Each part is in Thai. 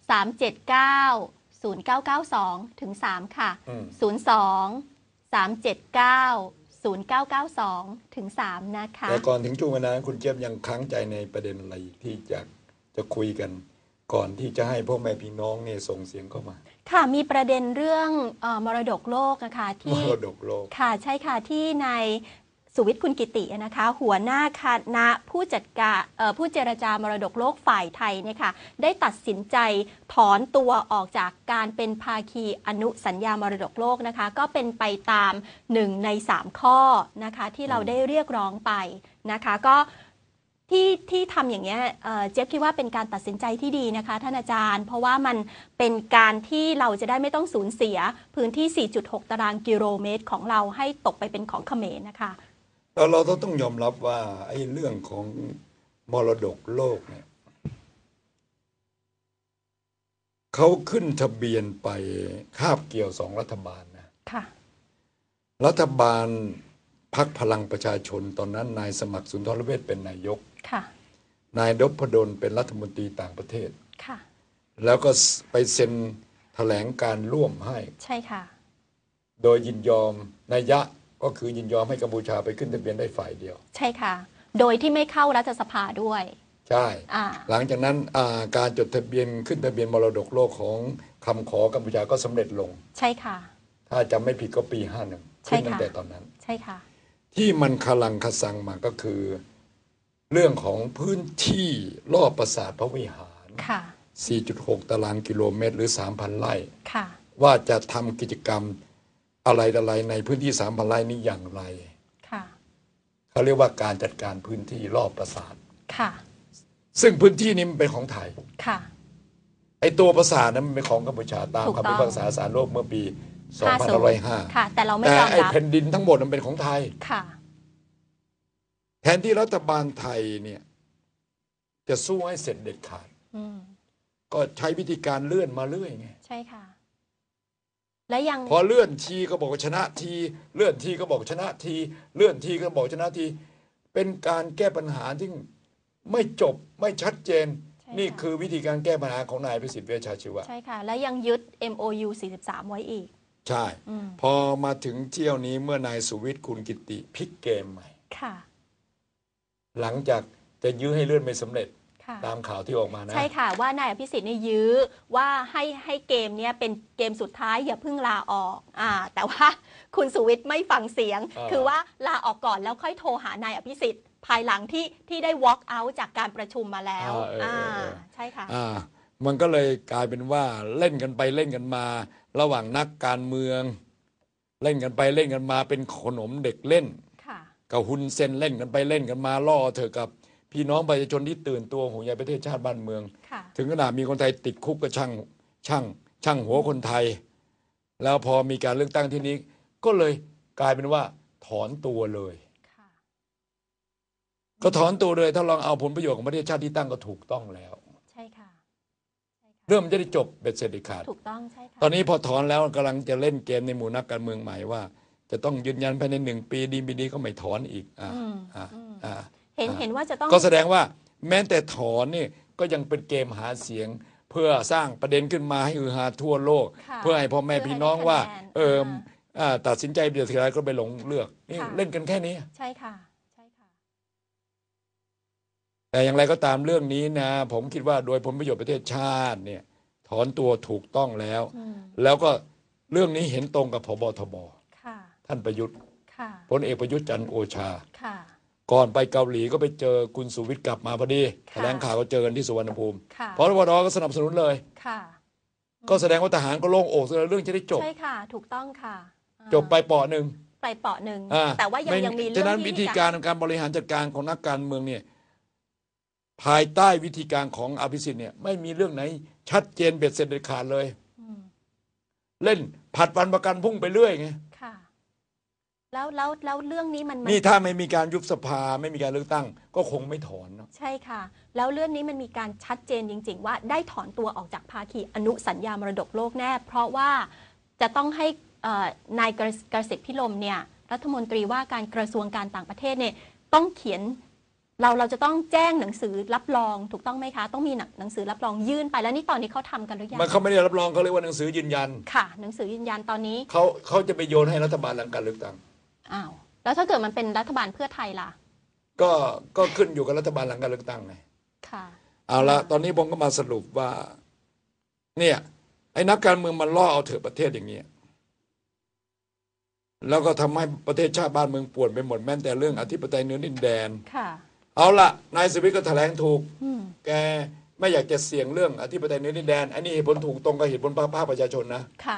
02-379-0992 ถึง 3 ค่ะ 02-379-0992 ถึง 3 นะคะแต่ก่อนถึงช่วงเวลานั้นคุณเจี๊ยบยังค้างใจในประเด็นอะไรที่จะคุยกันก่อนที่จะให้พ่อแม่พี่น้องเนี่ยส่งเสียงเข้ามาค่ะมีประเด็นเรื่องมรดกโลกนะคะที่มรดกโลกค่ะใช่ค่ะที่ในสุวิทย์คุณกิตินะคะหัวหน้าคณะผู้จัดการผู้เจรจามรดกโลกฝ่ายไทยเนี่ยค่ะได้ตัดสินใจถอนตัวออกจากการเป็นภาคีอนุสัญญามรดกโลกนะคะก็เป็นไปตาม1 ใน 3 ข้อนะคะที่เราได้เรียกร้องไปนะคะก็ที่ทำอย่างเงี้ยเจ๊คิดว่าเป็นการตัดสินใจที่ดีนะคะท่านอาจารย์เพราะว่ามันเป็นการที่เราจะได้ไม่ต้องสูญเสียพื้นที่ 4.6 ตารางกิโลเมตรของเราให้ตกไปเป็นของเขมรนะคะเราต้องยอมรับว่าไอ้เรื่องของมรดกโลกเนี่ยเขาขึ้นทะเบียนไปคาบเกี่ยว2 รัฐบาลนะค่ะรัฐบาลพรรคพลังประชาชนตอนนั้นนายสมัครสุนทรเวชเป็นนายกนายนพดลเป็นรัฐมนตรีต่างประเทศแล้วก็ไปเซ็นแถลงการร่วมให้ใช่ค่ะโดยยินยอมนัยยะก็คือยินยอมให้กัมพูชาไปขึ้นทะเบียนได้ฝ่ายเดียวใช่ค่ะโดยที่ไม่เข้ารัฐสภาด้วยใช่หลังจากนั้นการจดทะเบียนขึ้นทะเบียนมรดกโลกของคำขอกัมพูชาก็สำเร็จลงใช่ค่ะถ้าจำไม่ผิดก็ปี51ขึ้นตั้งแต่ตอนนั้นใช่ค่ะที่มันคลังคสังมาก็คือเรื่องของพื้นที่รอบปราสาทพระวิหาร 4.6 ตารางกิโลเมตรหรือ 3,000 ไร่ว่าจะทำกิจกรรมอะไรในพื้นที่ 3,000 ไร่นี้อย่างไรเขาเรียกว่าการจัดการพื้นที่รอบปราสาทซึ่งพื้นที่นี้มันเป็นของไทยไอ้ตัวปราสาทนั้นมันเป็นของกัมพูชาตามคำพิพากษาศาลโลกเมื่อปี2505 ค่ะแต่เราไม่ยอมรับแต่ไอ้แผ่นดินทั้งหมดมันเป็นของไทยแทนที่รัฐบาลไทยเนี่ยจะสู้ให้เสร็จเด็ดขาดก็ใช้วิธีการเลื่อนมาเรื่อยไงใช่ค่ะและยังพอเลื่อนทีก็บอกชนะทีเลื่อนทีก็บอกชนะทีเลื่อนทีก็บอกชนะทีเป็นการแก้ปัญหาที่ไม่จบไม่ชัดเจนนี่คือวิธีการแก้ปัญหาของนายพิสิทธิ์เวชชาชีวะใช่ค่ะและยังยึด MOU 43 ไว้อีกใช่พอมาถึงเที่ยวนี้เมื่อนายสุวิทย์คุณกิติพลิกเกมใหม่หลังจากจะยื้อให้เลื่อนไม่สำเร็จตามข่าวที่ออกมานะใช่ค่ะว่านายอภิสิทธิ์เนี่ยยื้อว่าให้เกมนี้เป็นเกมสุดท้ายอย่าเพิ่งลาออกแต่ว่าคุณสุวิทย์ไม่ฟังเสียงคือว่าลาออกก่อนแล้วค่อยโทรหานายอภิสิทธิ์ภายหลังที่ได้ walk out จากการประชุมมาแล้วใช่ค่ะมันก็เลยกลายเป็นว่าเล่นกันไปเล่นกันมาระหว่างนักการเมืองเล่นกันไปเล่นกันมาเป็นขนมเด็กเล่นกับฮุนเซนเล่นกันไปเล่นกันมาล่อเธอกับพี่น้องประชาชนที่ตื่นตัวห่วงใยประเทศชาติบ้านเมืองถึงขนาดมีคนไทยติดคุกก็ช่างหัวคนไทยแล้วพอมีการเลือกตั้งที่นี้ก็เลยกลายเป็นว่าถอนตัวเลยก็ถอนตัวเลยถ้าลองเอาผลประโยชน์ของประเทศชาติที่ตั้งก็ถูกต้องแล้วใช่ค่ะเรื่องมันจะได้จบเบ็ดเสร็จเด็ดขาดถูกต้องใช่ค่ะตอนนี้พอถอนแล้วกำลังจะเล่นเกมในหมู่นักการเมืองใหม่ว่าจะต้องยืนยันภายใน1 ปีดีก็ไม่ถอนอีกเห็นว่าจะต้องก็แสดงว่าแม้แต่ถอนนี่ก็ยังเป็นเกมหาเสียงเพื่อสร้างประเด็นขึ้นมาให้ฮือฮาทั่วโลกเพื่อให้พ่อแม่พี่น้องว่าตัดสินใจเบียดเสียอะไรก็ไปหลงเลือกนี่เล่นกันแค่นี้ใช่ค่ะใช่ค่ะแต่อย่างไรก็ตามเรื่องนี้นะผมคิดว่าโดยผลประโยชน์ประเทศชาติเนี่ยถอนตัวถูกต้องแล้วก็เรื่องนี้เห็นตรงกับผบ.ทบ.ท่านประยุทธ์พลเอกประยุทธ์จันทร์โอชาก่อนไปเกาหลีก็ไปเจอคุณสุวิทย์กลับมาพอดีแถลงข่าวก็เจอกันที่สุวรรณภูมิพรบ.ก็สนับสนุนเลยก็แสดงว่าทหารก็โล่งอกเรื่องจะได้จบใช่ค่ะถูกต้องค่ะจบไปเปาะหนึ่งแต่ว่ายังมีเรื่องที่ฉะนั้นวิธีการการบริหารจัดการของนักการเมืองเนี่ยภายใต้วิธีการของอภิสิทธิ์เนี่ยไม่มีเรื่องไหนชัดเจนเบ็ดเสร็จเด็ดขาดเลยเล่นผัดวันประกันพุ่งไปเรื่อยไงแล้วเรื่องนี้มันนี่ถ้าไม่มีการยุบสภาไม่มีการเลือกตั้งก็คงไม่ถอนเนาะใช่ค่ะแล้วเรื่องนี้มันมีการชัดเจนจริงๆว่าได้ถอนตัวออกจากภาคีอนุสัญญามรดกโลกแน่เพราะว่าจะต้องให้นายกฤษดิ์พิรมเนี่ยรัฐมนตรีว่าการกระทรวงการต่างประเทศเนี่ยต้องเขียนเราจะต้องแจ้งหนังสือรับรองถูกต้องไหมคะต้องมีหนังสือรับรองยื่นไปแล้วนี่ตอนนี้เขาทำกันหรือยังมันเขาไม่ได้รับรองเขาเรียกว่าหนังสือยืนยันค่ะหนังสือยืนยันตอนนี้เขาจะไปโยนให้รัฐบาลหลังการเลือกตั้งอ้าวแล้วถ้าเกิดมันเป็นรัฐบาลเพื่อไทยล่ะก็ขึ้นอยู่กับรัฐบาลหลังการเลือกตั้งไงค่ะเอาละตอนนี้ผมก็มาสรุปว่าเนี่ยไอ้นักการเมืองมันล่อเอาเถอะประเทศอย่างเงี้ยแล้วก็ทำให้ประเทศชาติบ้านเมืองป่วนไปหมดแม้แต่เรื่องอธิปไตยเหนือดินแดนค่ะเอาละนายสุวิทย์ก็แถลงถูกแกไม่อยากจะเสี่ยงเรื่องอธิปไตยเหนือดินแดนอันนี้เหตุผลถูกตรงกับเหตุผลภาคประชาชนนะค่ะ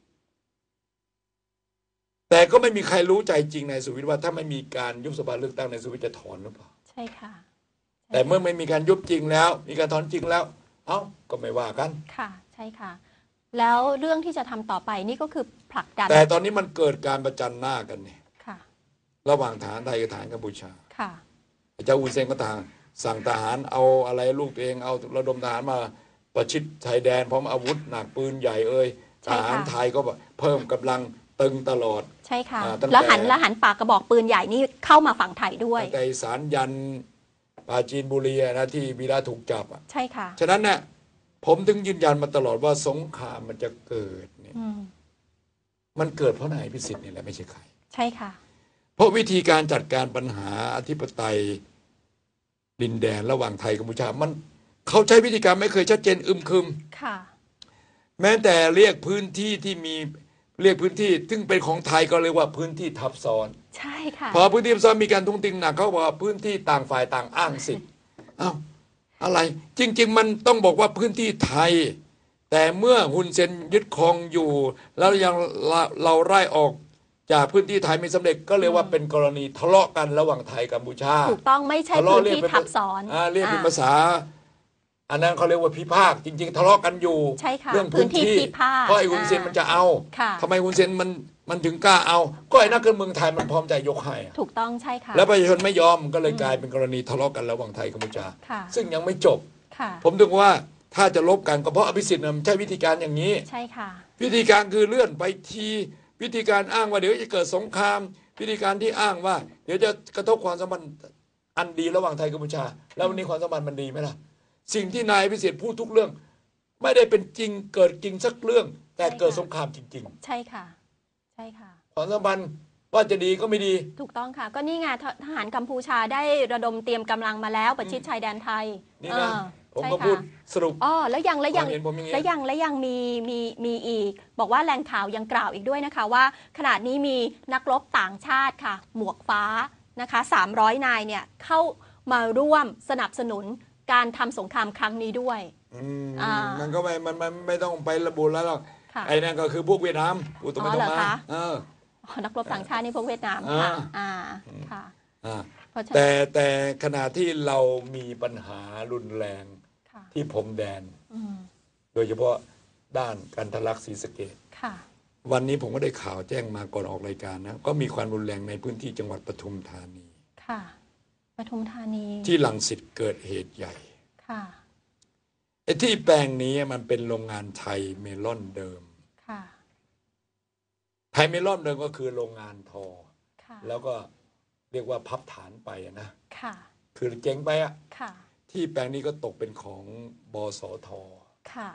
แต่ก็ไม่มีใครรู้ใจจริงนายสุวิทย์ว่าถ้าไม่มีการยุบสภาเลือกตั้งนายสุวิทย์จะถอนหรือเปล่าใช่ค่ะแต่เมื่อไม่มีการยุบจริงแล้วมีการถอนจริงแล้วเอ้าก็ไม่ว่ากันค่ะใช่ค่ะแล้วเรื่องที่จะทำต่อไปนี่ก็คือผลักดันแต่ตอนนี้มันเกิดการประจันหน้ากันเนี่ยค่ะระหว่างทหารไทยกับทหารกัมพูชาค่ะเจ้าอุนเซนก็สั่งทหารเอาอะไรลูกตัวเองเอาระดมทหารมาประชิดชายแดนพร้อมอาวุธหนักปืนใหญ่ทหารไทยก็เพิ่มกำลังตึงตลอดใช่ค่ะแล้วหันปากกระบอกปืนใหญ่นี่เข้ามาฝั่งไทยด้วยตั้งแต่สารยันปราจีนบุรีนะที่วีระถูกจับใช่ค่ะฉะนั้นเนี่ยผมถึงยืนยันมาตลอดว่าสงครามมันจะเกิดเนี่ยมันเกิดเพราะนายพิสิทธิ์นี่แหละไม่ใช่ใครใช่ค่ะเพราะวิธีการจัดการปัญหาอธิปไตยดินแดนระหว่างไทยกัมพูชามันเขาใช้วิธีการไม่เคยชัดเจนอึมครึมค่ะแม้แต่เรียกพื้นที่ที่มีเรียกพื้นที่ซึ่งเป็นของไทยก็เรียกว่าพื้นที่ทับซ้อนใช่ค่ะพอพื้นที่ทับซ้อนมีการทุ่งติงหนักเขาบอกว่าพื้นที่ต่างฝ่ายต่างอ้างสิทธิ์อ้าวอะไรจริงๆมันต้องบอกว่าพื้นที่ไทยแต่เมื่อฮุนเซนยึดครองอยู่แล้วยังเราไล่ออกจากพื้นที่ไทยไม่สำเร็จก็เรียกว่าเป็นกรณีทะเลาะกันระหว่างไทยกัมพูชาถูกต้องไม่ใช่พื้นที่ทับซ้อนเรียกเป็นภาษาอันนั้นเขาเรียกว่าพิพากษ์จริงๆทะเลาะกันอยู่เรื่องพื้นที่เพราะไอ้ฮุนเซนมันจะเอาทำไมฮุนเซนมันถึงกล้าเอาก็ไอ้นักการเมืองไทยมันพร้อมใจยกให้ถูกต้องใช่ค่ะแล้วประชาชนไม่ยอมก็เลยกลายเป็นกรณีทะเลาะกันระหว่างไทยกัมพูชาซึ่งยังไม่จบผมถึงว่าถ้าจะลบกันก็เพราะอภิสิทธิ์มันใช้วิธีการอย่างนี้ใช่ค่ะวิธีการคือเลื่อนไปทีวิธีการอ้างว่าเดี๋ยวจะเกิดสงครามวิธีการที่อ้างว่าเดี๋ยวจะกระทบความสัมพันธ์อันดีระหว่างไทยกัมพูชาแล้ววันนี้ความสัมพันธ์มันดีไหมล่ะสิ่งที่นายอภิสิทธิ์พูดทุกเรื่องไม่ได้เป็นจริงเกิดจริงสักเรื่องแต่เกิดสงครามจริงๆใช่ค่ะใช่ค่ะความสัมพันธ์ว่าจะดีก็ไม่ดีถูกต้องค่ะก็นี่ไงทหารกัมพูชาได้ระดมเตรียมกำลังมาแล้วประชิดชายแดนไทยนี่นะผมก็พูดสรุปแล้วยังมีอีกบอกว่าแหล่งข่าวยังกล่าวอีกด้วยนะคะว่าขณะนี้มีนักรบต่างชาติค่ะหมวกฟ้านะคะ300 นายเนี่ยเข้ามาร่วมสนับสนุนการทำสงครามครั้งนี้ด้วยมันก็มันไม่ต้องไประบุแล้วหรอกไอ้นั่นก็คือพวกเวียดนามอุตมะตมานักรบต่างชาตินี่พวกเวียดนามค่ะแต่ขณะที่เรามีปัญหารุนแรงที่พรมแดนโดยเฉพาะด้านกันทะลักศรีสะเกษวันนี้ผมก็ได้ข่าวแจ้งมาก่อนออกรายการนะก็มีความรุนแรงในพื้นที่จังหวัดปทุมธานีค่ะปทุมธานีที่รังสิตเกิดเหตุใหญ่ค่ะไอ้ที่แปลงนี้มันเป็นโรงงานไทยเมลอนเดิมค่ะไทยเมลอนเดิมก็คือโรงงานทอแล้วก็เรียกว่าพับฐานไปนะค่ะคือเจ๊งไปค่ะที่แปลงนี้ก็ตกเป็นของบสทค่ะ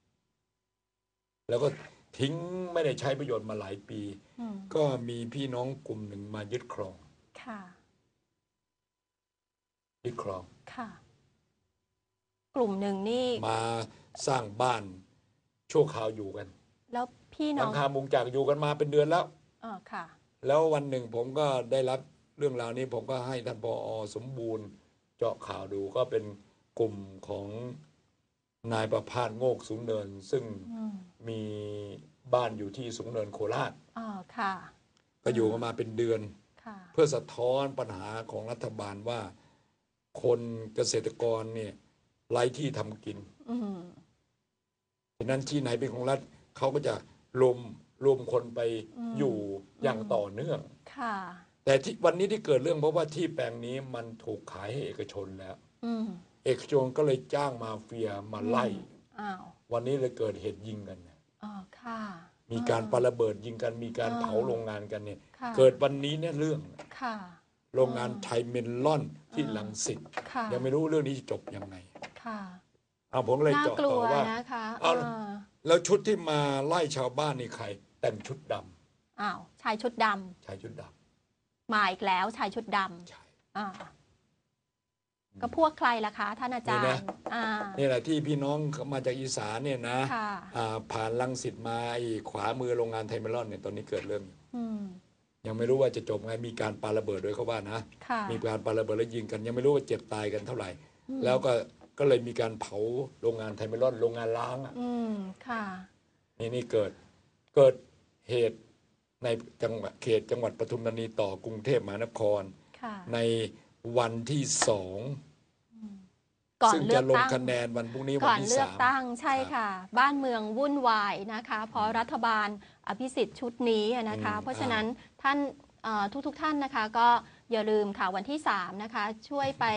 แล้วก็ทิ้งไม่ได้ใช้ประโยชน์มาหลายปีก็มีพี่น้องกลุ่มหนึ่งมายึดครองค่ะยึดครองค่ะกลุ่มหนึ่งนี่มาสร้างบ้านชั่วคราวอยู่กันแล้วพี่น้องหลังคามุงจากอยู่กันมาเป็นเดือนแล้วค่ะแล้ววันหนึ่งผมก็ได้รับเรื่องราวนี้ผมก็ให้ท่านผอ.สมบูรณ์เจาะข่าวดูก็เป็นกลุ่มของนายประภาสโงกสูงเนินซึ่งมีบ้านอยู่ที่สูงเนินโคราชค่ะก็อยู่กันมาเป็นเดือนเพื่อสะท้อนปัญหาของรัฐบาลว่าคนเกษตรกรเนี่ยไร้ที่ทำกินฉะนั้นที่ไหนเป็นของรัฐเขาก็จะรวมคนไปอยู่อย่างต่อเนื่องแต่ที่วันนี้ที่เกิดเรื่องเพราะว่าที่แปลงนี้มันถูกขายให้เอกชนแล้วเอกชนก็เลยจ้างมาเฟียมาไล่วันนี้เลยเกิดเหตุยิงกันมีการปาระเบิดยิงกันมีการเผาโรงงานกันเนี่ยเกิดวันนี้เนี่ยเรื่องโรงงานไทยเมลอนที่รังสิตยังไม่รู้เรื่องนี้จะจบยังไงผมเลยเจาะต่อว่าแล้วชุดที่มาไล่ชาวบ้านนี่ใครแต่งชุดดำชายชุดดำชายชุดดำมาอีกแล้วชายชุดดำก็พวกใครล่ะคะท่านอาจารย์นี่แหละที่พี่น้องมาจากอีสานเนี่ยนะผ่านรังสิตมาขวามือโรงงานไทยเมลอนเนี่ยตอนนี้เกิดเรื่องยังไม่รู้ว่าจะจบไงมีการปาระเบิดด้วยเขาว่านะมีการปาระเบิดแล้วยิงกันยังไม่รู้ว่าเจ็บตายกันเท่าไหร่แล้วก็เลยมีการเผาโรงงานไทยเมลอนโรงงานล้างนี่เกิดเหตุในจังหวัดปทุมธานีต่อกรุงเทพมหานครในวันที่2ซึ่งจะลงคะแนนวันพรุ่งนี้วันที่3ก่อนเลือกตั้งใช่ค่ะบ้านเมืองวุ่นวายนะคะเพราะรัฐบาลอภิสิทธิ์ชุดนี้นะคะเพราะฉะนั้นท่านทุกท่านนะคะก็อย่าลืมค่ะวันที่3นะคะช่วยไป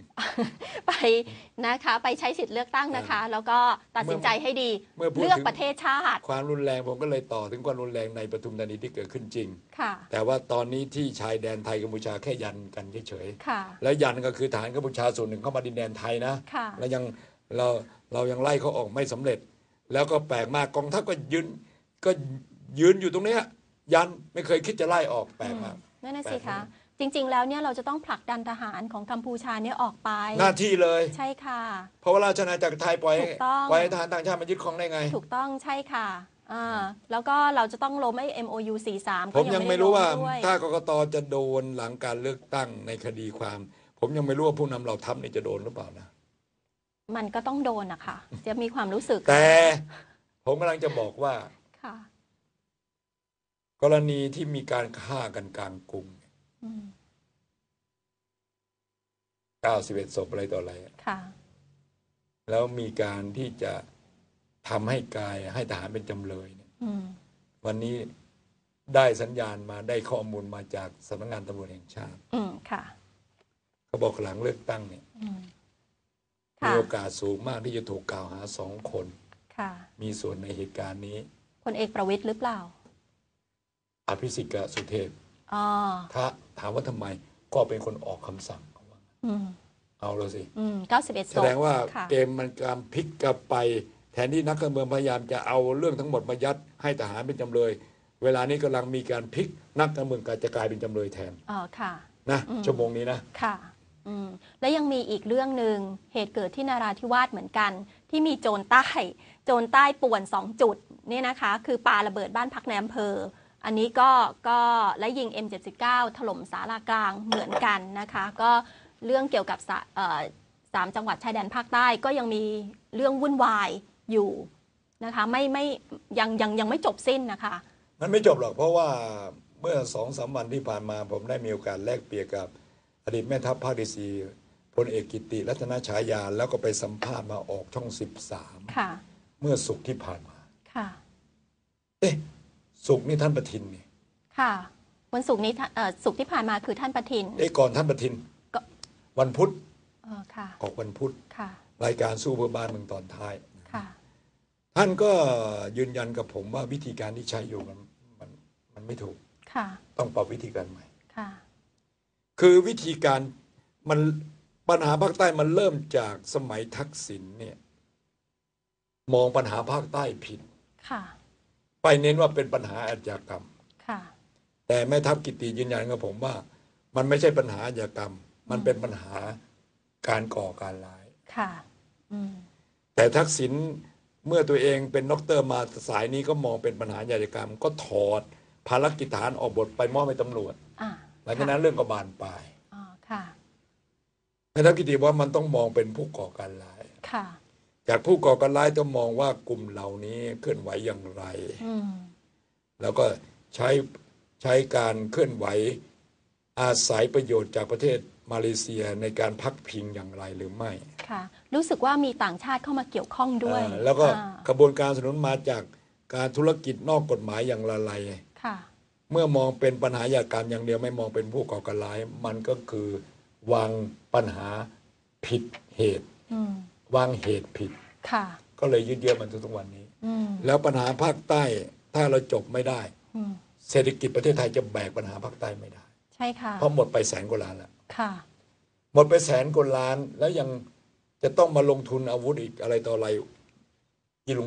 นะคะไปใช้สิทธิ์เลือกตั้งนะคะแล้วก็ตัดสินใจให้ดีเลือกประเทศชาติความรุนแรงผมก็เลยต่อถึงความรุนแรงในปทุมธานีที่เกิดขึ้นจริงแต่ว่าตอนนี้ที่ชายแดนไทยกัมพูชาแค่ยันกันเฉยๆแล้วยันก็คือฐานกัมพูชาส่วนหนึ่งเข้ามาดินแดนไทยนะแล้วเรายังไล่เขาออกไม่สำเร็จแล้วก็แปลกมากกองทัพก็ยืนอยู่ตรงนี้ยันไม่เคยคิดจะไล่ออกแปลกมากนั่นน่ะสิคะจริงๆแล้วเนี่ยเราจะต้องผลักดันทหารของกัมพูชาเนี่ยออกไปหน้าที่เลยใช่ค่ะเพราะว่าราชอาณาจักรไทยปล่อยให้ทหารต่างชาติมายึดครองได้ไงถูกต้องใช่ค่ะแล้วก็เราจะต้องล้มMOU 43 ผมยังไม่รู้ว่าถ้ากกต.จะโดนหลังการเลือกตั้งในคดีความผมยังไม่รู้ว่าผู้นำเราทัพนี่จะโดนหรือเปล่านะมันก็ต้องโดนนะคะจะมีความรู้สึกแต่ผมกำลังจะบอกว่ากรณีที่มีการฆ่ากันกลางกรุง91 ศพอะไรต่ออะไรแล้วมีการที่จะทำให้ให้ทหารเป็นจำเลยเนี่ยวันนี้ได้สัญญาณมาได้ข้อมูลมาจากสำนักงานตำรวจแห่งชาติเขาบอกหลังเลือกตั้งเนี่ยมีโอกาสสูงมากที่จะถูกกล่าวหา2 คนมีส่วนในเหตุการณ์นี้พลเอกประวิตรหรือเปล่าอภิสิทธิ์กับสุเทพถ้าถามว่าทำไมก็เป็นคนออกคำสั่งเอาเลยสิ 91 แสดงว่าเกมมันการพลิกกลับไปแทนที่นักการเมืองพยายามจะเอาเรื่องทั้งหมดมายัดให้ทหารเป็นจำเลยเวลานี้กำลังมีการพลิกนักการเมืองจะกลายเป็นจำเลยแทนนะชั่วโมงนี้นะค่ะและยังมีอีกเรื่องหนึ่งเหตุเกิดที่นราธิวาสเหมือนกันที่มีโจรใต้ป่วน2 จุดนี่นะคะคือปาระเบิดบ้านพักในอำเภออันนี้ก็และยิง M79 ถล่มศาลากลางเหมือนกันนะคะก็เรื่องเกี่ยวกับ3 จังหวัดชายแดนภาคใต้ก็ยังมีเรื่องวุ่นวายอยู่นะคะยังไม่จบสิ้นนะคะมันไม่จบหรอกเพราะว่าเมื่อ 2-3 วันที่ผ่านมาผมได้มีโอกาสแลกเปลี่ยนกับอดีตแม่ทัพภาคที่ 4พลเอกกิติรัตนฉายาแล้วก็ไปสัมภาษณ์มาออกช่อง 13เมื่อศุกร์ที่ผ่านมาศุกร์นี่ท่านประทินนี่ค่ะวันศุกร์นี้ศุกร์ที่ผ่านมาคือท่านประทินก่อนท่านประทินวันพุธออกวันพุธค่ะรายการสู้เพื่อบ้านเมืองตอนท้ายท่านก็ยืนยันกับผมว่าวิธีการที่ใช้อยู่มันไม่ถูกต้องปรับวิธีการใหม่คือวิธีการมันปัญหาภาคใต้มันเริ่มจากสมัยทักษิณเนี่ยมองปัญหาภาคใต้ผิดไปเน้นว่าเป็นปัญหาอาชญากรรมแต่แม่ทัพกิติยืนยันกับผมว่ามันไม่ใช่ปัญหาอาชญากรรมมันเป็นปัญหาการก่อการร้ายแต่ทักษิณเมื่อตัวเองเป็นด็อกเตอร์มาสายนี้ก็มองเป็นปัญหาอาชญากรรมก็ถอดภารกิจฐานออกบทไปมอบให้ตำรวจหลังจากนั้นเรื่องก็บานปลายแม่ทัพกิติว่ามันต้องมองเป็นผู้ก่อการร้ายจากผู้ก่อการร้ายต้องมองว่ากลุ่มเหล่านี้เคลื่อนไหวอย่างไรแล้วก็ใช้การเคลื่อนไหวอาศัยประโยชน์จากประเทศมาเลเซียในการพักพิงอย่างไรหรือไม่ค่ะรู้สึกว่ามีต่างชาติเข้ามาเกี่ยวข้องด้วยแล้วก็กระบวนการสนับสนุนมาจากการธุรกิจนอกกฎหมายอย่างละลายเมื่อมองเป็นปัญหาอาชญากรรมอย่างเดียวไม่มองเป็นผู้ก่อการร้ายมันก็คือวางปัญหาผิดเหตุวางเหตุผิดก็เลยยืดเยื้อมันจนทุกวันนี้แล้วปัญหาภาคใต้ถ้าเราจบไม่ได้เศรษฐกิจประเทศไทยจะแบกปัญหาภาคใต้ไม่ได้ใช่ค่ะเพราะหมดไปแสนกว่าล้านแล้วค่ะหมดไปแสนกว่าล้านแล้วยังจะต้องมาลงทุนอาวุธอีกอะไรต่ออะไร